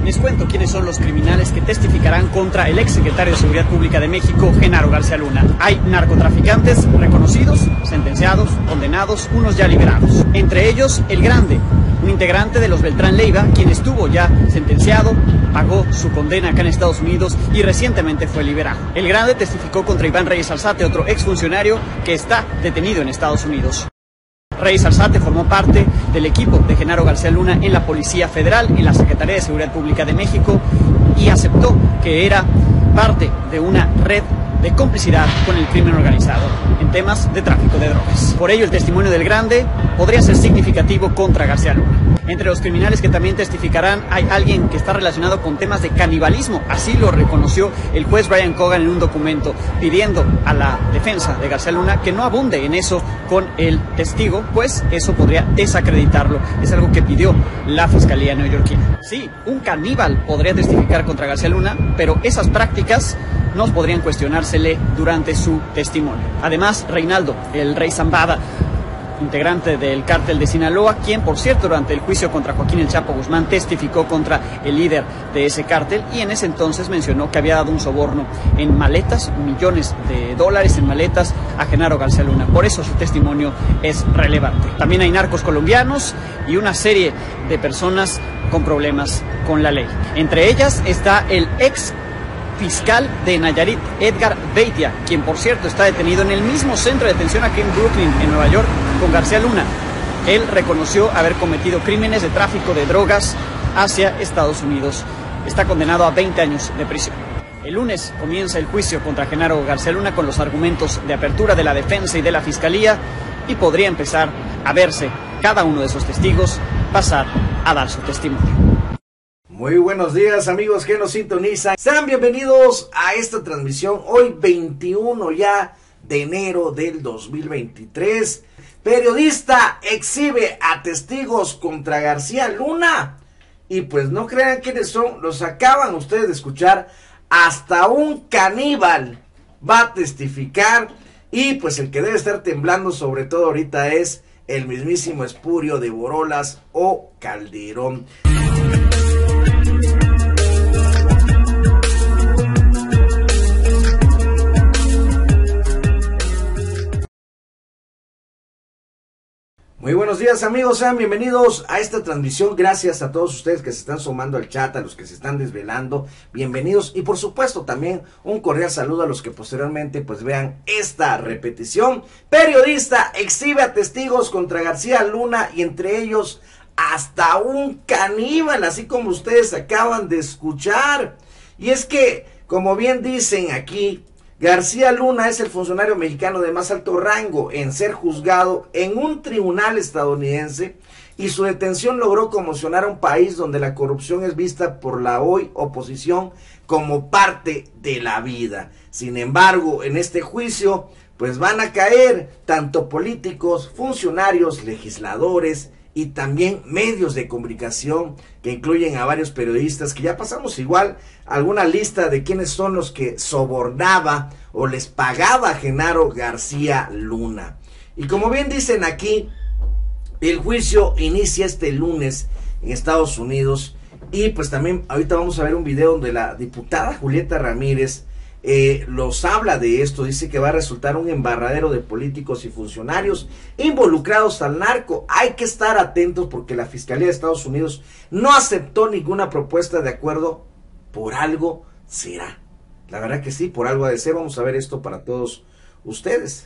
Les cuento quiénes son los criminales que testificarán contra el exsecretario de Seguridad Pública de México, Genaro García Luna. Hay narcotraficantes reconocidos, sentenciados, condenados, unos ya liberados. Entre ellos, El Grande, un integrante de los Beltrán Leiva, quien estuvo ya sentenciado, pagó su condena acá en Estados Unidos y recientemente fue liberado. El Grande testificó contra Iván Reyes Alzate, otro exfuncionario que está detenido en Estados Unidos. Reyes Alzate formó parte del equipo de Genaro García Luna en la Policía Federal, en la Secretaría de Seguridad Pública de México, y aceptó que era parte de una red de complicidad con el crimen organizado en temas de tráfico de drogas. Por ello, el testimonio del Grande podría ser significativo contra García Luna. Entre los criminales que también testificarán hay alguien que está relacionado con temas de canibalismo. Así lo reconoció el juez Brian Cogan en un documento, pidiendo a la defensa de García Luna que no abunde en eso con el testigo, pues eso podría desacreditarlo. Es algo que pidió la Fiscalía neoyorquina. Sí, un caníbal podría testificar contra García Luna, pero esas prácticas no podrían cuestionársele durante su testimonio. Además, Reinaldo, el Rey Zambada, integrante del cártel de Sinaloa, quien, por cierto, durante el juicio contra Joaquín El Chapo Guzmán testificó contra el líder de ese cártel y en ese entonces mencionó que había dado un soborno en maletas, millones de dólares en maletas a Genaro García Luna. Por eso su testimonio es relevante. También hay narcos colombianos y una serie de personas con problemas con la ley. Entre ellas está el ex fiscal de Nayarit, Edgar Beitia, quien por cierto está detenido en el mismo centro de detención aquí en Brooklyn, en Nueva York, con García Luna. Él reconoció haber cometido crímenes de tráfico de drogas hacia Estados Unidos. Está condenado a 20 años de prisión. El lunes comienza el juicio contra Genaro García Luna con los argumentos de apertura de la defensa y de la fiscalía y podría empezar a verse cada uno de esos testigos pasar a dar su testimonio. Muy buenos días, amigos que nos sintonizan. Sean bienvenidos a esta transmisión hoy 21 ya de enero del 2023. Periodista exhibe a testigos contra García Luna. Y pues no crean quiénes son, los acaban ustedes de escuchar. Hasta un caníbal va a testificar. Y pues el que debe estar temblando sobre todo ahorita es el mismísimo Espurio de Borolas o Calderón. Muy buenos días, amigos, sean bienvenidos a esta transmisión. Gracias a todos ustedes que se están sumando al chat, a los que se están desvelando, bienvenidos. Y por supuesto también un cordial saludo a los que posteriormente pues vean esta repetición. Periodista exhibe a testigos contra García Luna y entre ellos hasta un caníbal, así como ustedes acaban de escuchar. Y es que, como bien dicen aquí, García Luna es el funcionario mexicano de más alto rango en ser juzgado en un tribunal estadounidense y su detención logró conmocionar a un país donde la corrupción es vista por la hoy oposición como parte de la vida. Sin embargo, en este juicio pues van a caer tanto políticos, funcionarios, legisladores y también medios de comunicación que incluyen a varios periodistas que ya pasamos igual alguna lista de quiénes son los que sobornaba o les pagaba a Genaro García Luna. Y como bien dicen aquí, el juicio inicia este lunes en Estados Unidos y pues también ahorita vamos a ver un video donde la diputada Julieta Ramírez los habla de esto. Dice que va a resultar un embarradero de políticos y funcionarios involucrados al narco. Hay que estar atentos porque la Fiscalía de Estados Unidos no aceptó ninguna propuesta de acuerdo. Por algo será. La verdad que sí, por algo ha de ser. Vamos a ver esto para todos ustedes.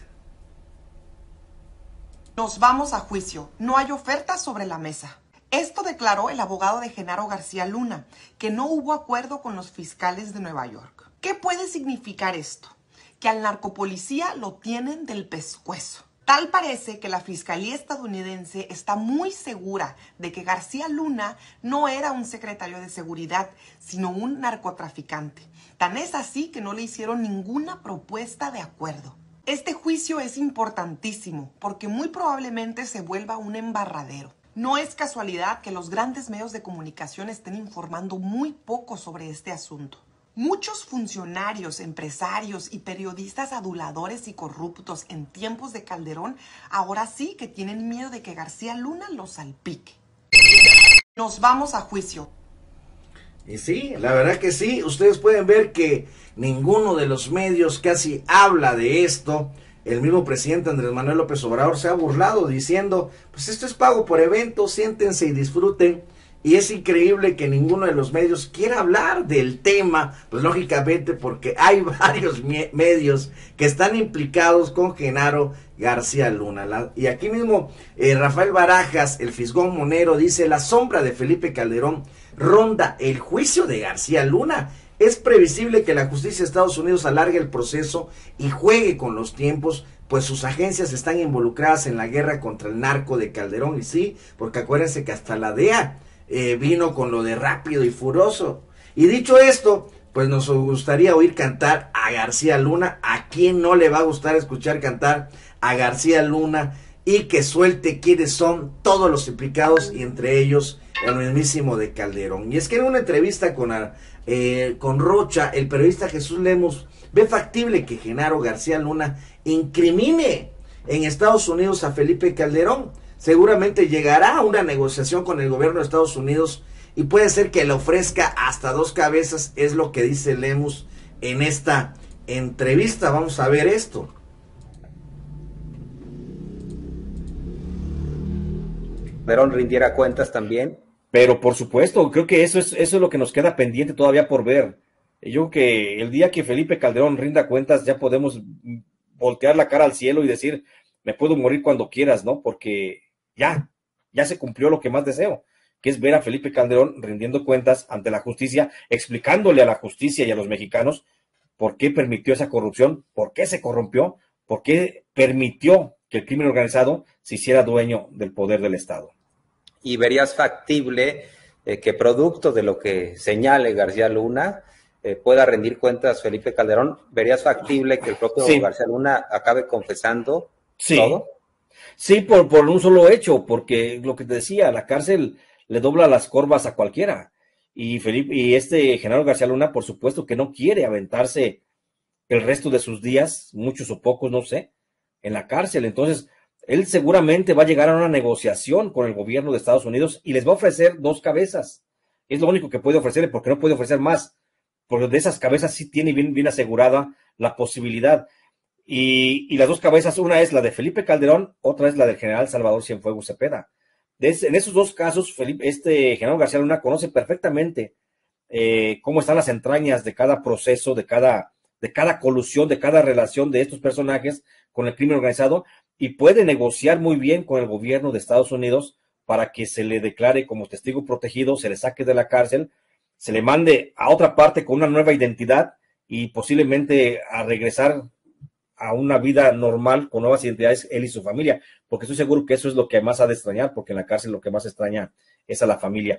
Nos vamos a juicio. No hay oferta sobre la mesa. Esto declaró el abogado de Genaro García Luna, que no hubo acuerdo con los fiscales de Nueva York. ¿Qué puede significar esto? Que al narcopolicía lo tienen del pescuezo. Tal parece que la Fiscalía estadounidense está muy segura de que García Luna no era un secretario de seguridad, sino un narcotraficante. Tan es así que no le hicieron ninguna propuesta de acuerdo. Este juicio es importantísimo porque muy probablemente se vuelva un embarradero. No es casualidad que los grandes medios de comunicación estén informando muy poco sobre este asunto. Muchos funcionarios, empresarios y periodistas aduladores y corruptos en tiempos de Calderón ahora sí que tienen miedo de que García Luna los salpique. Nos vamos a juicio. Y sí, la verdad que sí, ustedes pueden ver que ninguno de los medios casi habla de esto. El mismo presidente Andrés Manuel López Obrador se ha burlado diciendo, pues esto es pago por evento, siéntense y disfruten. Y es increíble que ninguno de los medios quiera hablar del tema, pues lógicamente porque hay varios medios que están implicados con Genaro García Luna. Y aquí mismo Rafael Barajas, el fisgón monero, dice, la sombra de Felipe Calderón ronda el juicio de García Luna. Es previsible que la justicia de Estados Unidos alargue el proceso y juegue con los tiempos, pues sus agencias están involucradas en la guerra contra el narco de Calderón. Y sí, porque acuérdense que hasta la DEA vino con lo de Rápido y Furioso. Y dicho esto, pues nos gustaría oír cantar a García Luna. ¿A quién no le va a gustar escuchar cantar a García Luna? Y que suelte quiénes son todos los implicados, y entre ellos el mismísimo de Calderón. Y es que en una entrevista con Rocha, el periodista Jesús Lemus ve factible que Genaro García Luna incrimine en Estados Unidos a Felipe Calderón. Seguramente llegará a una negociación con el gobierno de Estados Unidos y puede ser que le ofrezca hasta 2 cabezas, es lo que dice Lemus en esta entrevista. Vamos a ver esto. Calderón rindiera cuentas también. Pero por supuesto, creo que eso es lo que nos queda pendiente todavía por ver. Yo creo que el día que Felipe Calderón rinda cuentas ya podemos voltear la cara al cielo y decir, me puedo morir cuando quieras, ¿no? Porque ya se cumplió lo que más deseo, que es ver a Felipe Calderón rindiendo cuentas ante la justicia, explicándole a la justicia y a los mexicanos por qué permitió esa corrupción, por qué se corrompió, por qué permitió que el crimen organizado se hiciera dueño del poder del Estado. ¿Y verías factible que producto de lo que señale García Luna pueda rendir cuentas Felipe Calderón? ¿Verías factible que el propio García Luna acabe confesando todo? Sí, por un solo hecho, porque lo que te decía, la cárcel le dobla las corvas a cualquiera. Y Genaro García Luna, por supuesto que no quiere aventarse el resto de sus días, muchos o pocos, no sé, en la cárcel. Entonces, él seguramente va a llegar a una negociación con el gobierno de Estados Unidos y les va a ofrecer 2 cabezas. Es lo único que puede ofrecerle, porque no puede ofrecer más, porque de esas cabezas sí tiene bien asegurada la posibilidad. Y las 2 cabezas, una es la de Felipe Calderón, otra es la del general Salvador Cienfuegos Cepeda. En esos 2 casos, Genaro García Luna conoce perfectamente cómo están las entrañas de cada proceso, de cada colusión, de cada relación de estos personajes con el crimen organizado, y puede negociar muy bien con el gobierno de Estados Unidos para que se le declare como testigo protegido, se le saque de la cárcel, se le mande a otra parte con una nueva identidad y posiblemente a regresar a una vida normal con nuevas identidades él y su familia, porque estoy seguro que eso es lo que más ha de extrañar, porque en la cárcel lo que más extraña es a la familia.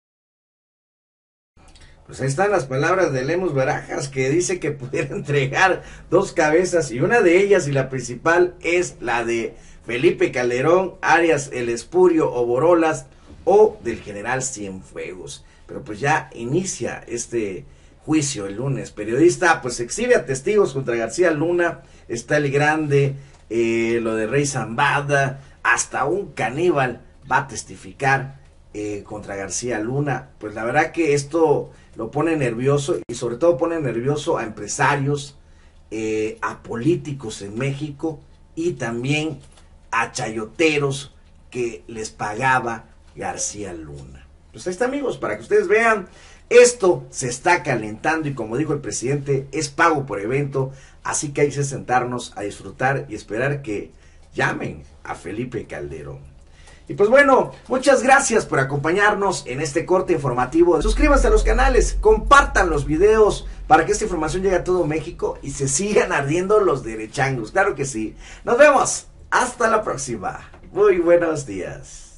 Pues ahí están las palabras de Lemus Barajas, que dice que pudiera entregar 2 cabezas, y una de ellas, y la principal, es la de Felipe Calderón, Arias El Espurio o Borolas, o del general Cienfuegos. Pero pues ya inicia este juicio el lunes. Periodista pues exhibe a testigos contra García Luna, está el Grande, lo de Rey Zambada, hasta un caníbal va a testificar contra García Luna. Pues la verdad que esto lo pone nervioso, y sobre todo pone nervioso a empresarios, a políticos en México, y también a chayoteros que les pagaba García Luna. Pues ahí está, amigos, para que ustedes vean, esto se está calentando, y como dijo el presidente, es pago por evento, así que hay que sentarnos a disfrutar y esperar que llamen a Felipe Calderón. Y pues bueno, muchas gracias por acompañarnos en este corte informativo. Suscríbanse a los canales, compartan los videos para que esta información llegue a todo México y se sigan ardiendo los derechangos. Claro que sí. Nos vemos. Hasta la próxima. Muy buenos días.